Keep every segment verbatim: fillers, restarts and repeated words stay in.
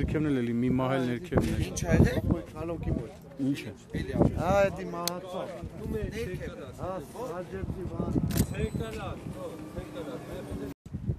ներքևնել էլի մի մահել ներքևնել։ Ինչ է եղել։ Խալոկի մոտ։ Ինչ է։ Հա, դի մահացա։ Հա, աջերտի բան։ Ցեկալատ, ցեկալատ։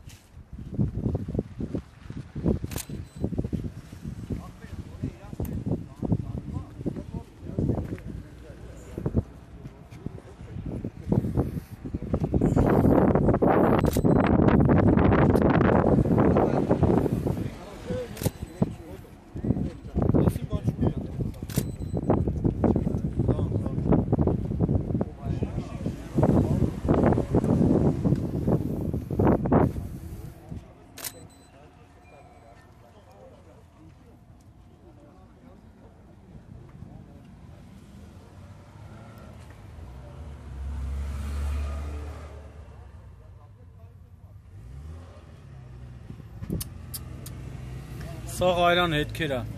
Սա Ղայրան հետքեր է։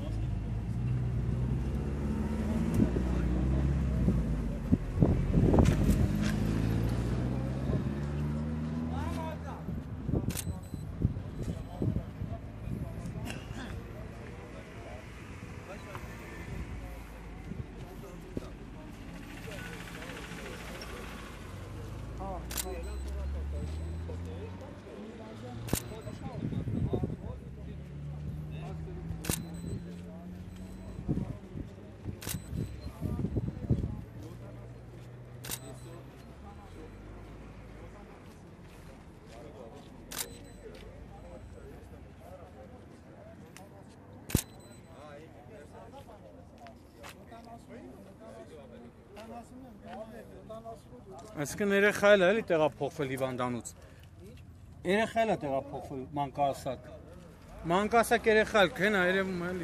Այսինքն երեխա էլ է էլի տեղափոխվել հիվանդանոց։ Երեխա էլ է տեղափոխվել մանկահասակ։ Մանկահասակ երեխա էլ քեն է երևում էլի։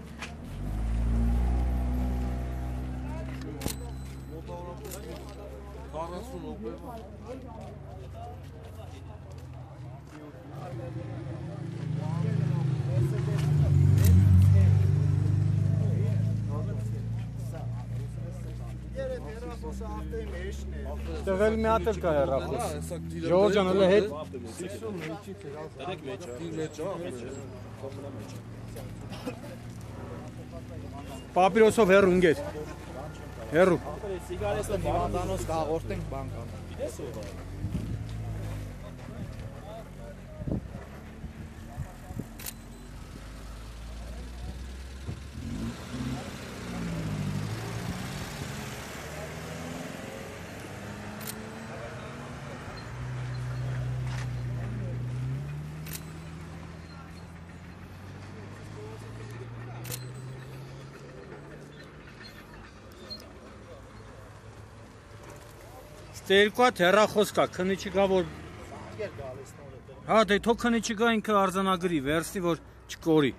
Տեղել մի հատ էլ կա հեռախոս։ Ժողովուրդ ջան, հələ հետ։ Պապիրոսով հեռու ընկեր։ Հեռու։ Սիգարետը հիվանդանոց կհաղորդենք բան կան։ Գիտես ո՞վ է։ Երկու հատ հեռախոս կա, քնի չկա, որ հա, դե թող քնի չկա ինքը արձանագրի, վերցնի, որ չկորի։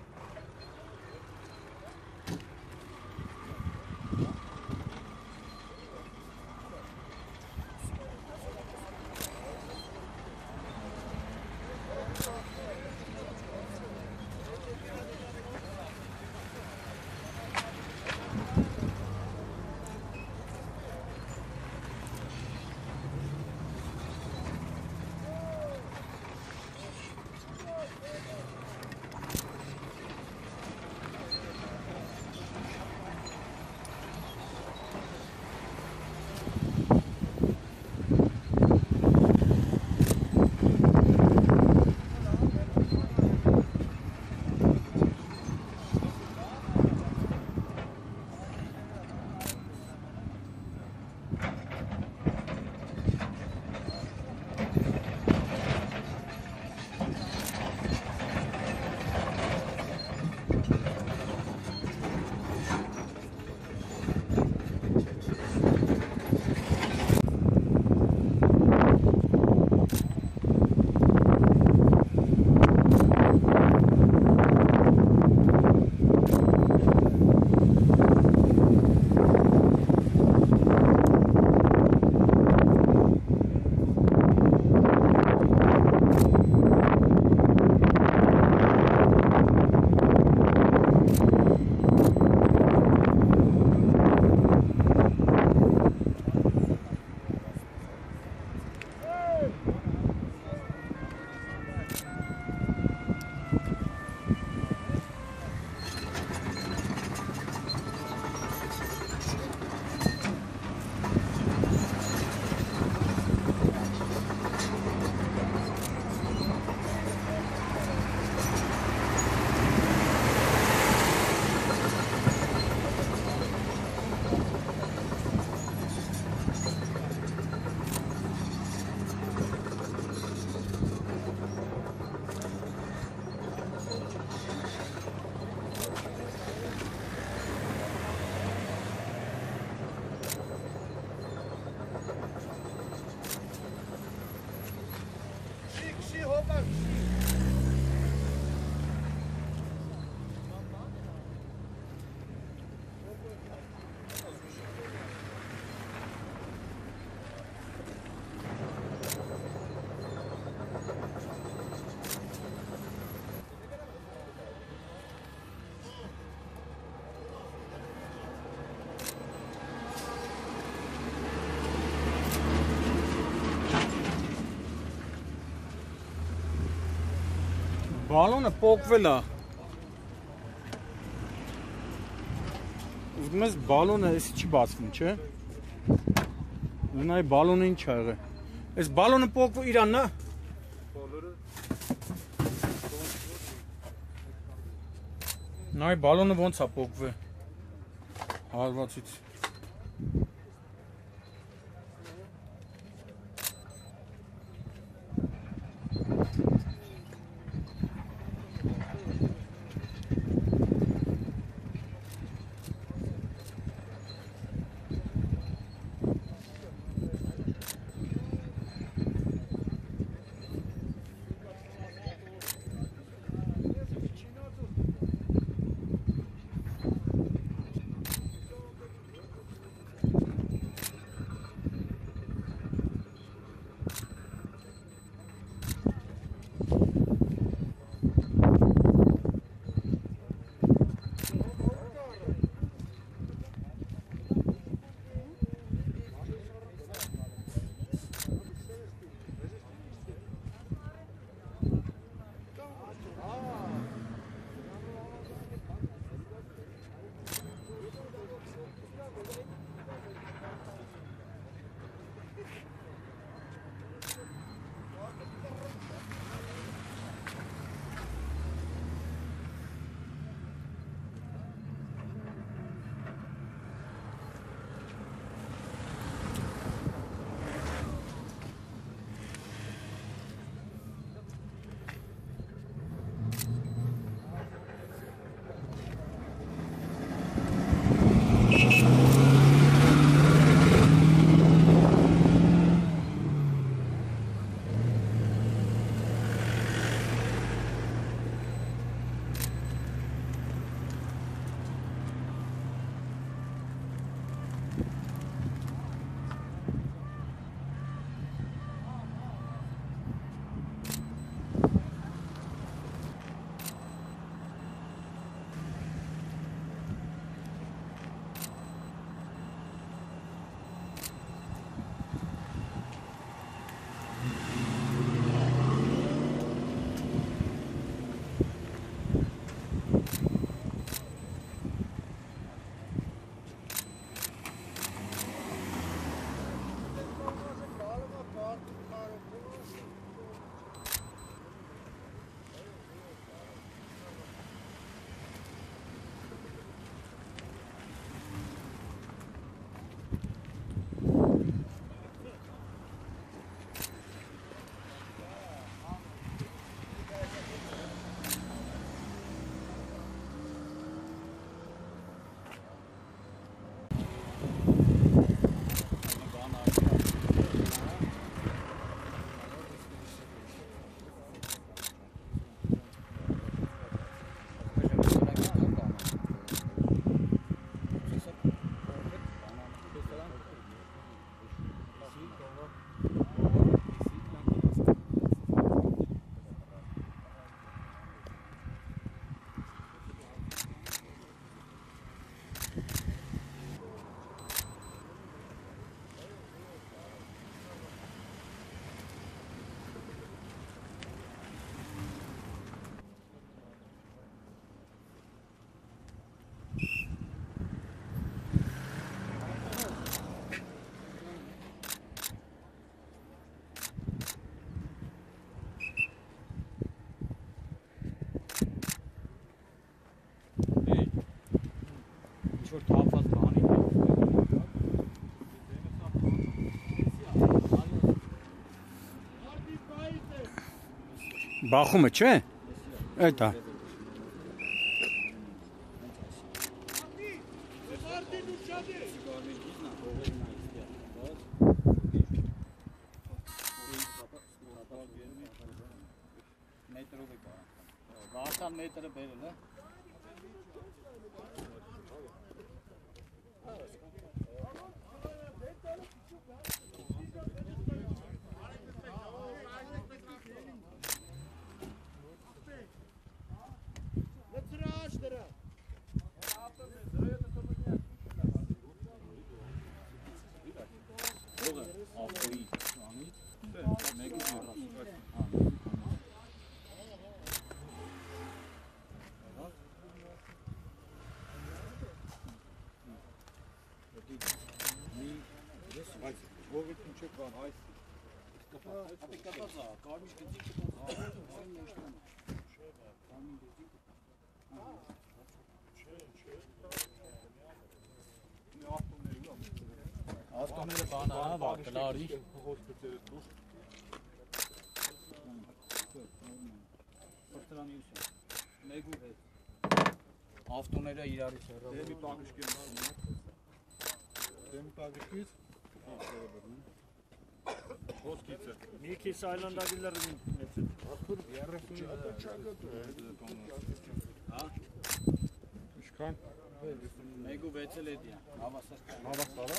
Բալոնը պոկվել է։ Ուզում ես բալոնը էսի չի բացվում, չէ։ Նայ բալոնը ինչ ա եղել։ Այս բալոնը պոկվել իրանն է։ Նայ բալոնը ոնց է պոկվել։ Հարվածից։ Բախումը չէ։ Էդ է։ Վարդան մետրը բերել է։ Ավտոները բանը հա, վա, կլարի։ Ավտոները իրարից հեռավոր։ Դեմի պաղիշկի Դեմի պաղիշկից Ոսկիցը Մի քիչ այլանդագիլները մեծ է Ախուր երեսունի Հա Իշքան Մեկ ու վեց էլ է դիա Հավասար Հավասարը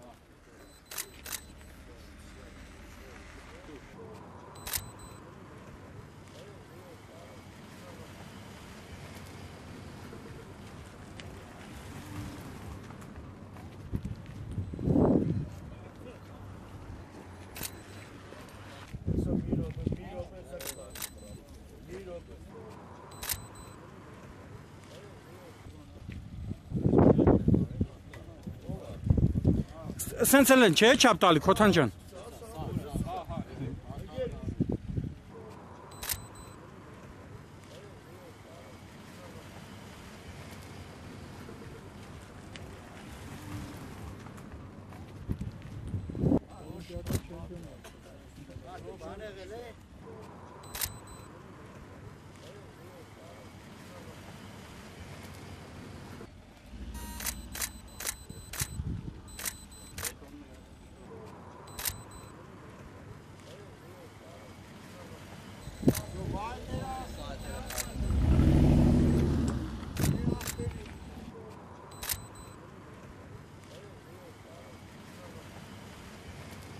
Սենց էլ են, չէ, չապ տալի, Քոթան ջան։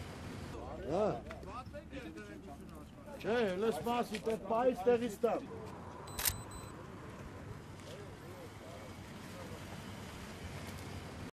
Չէ, հենց մասի պետք է այստեղից տամ։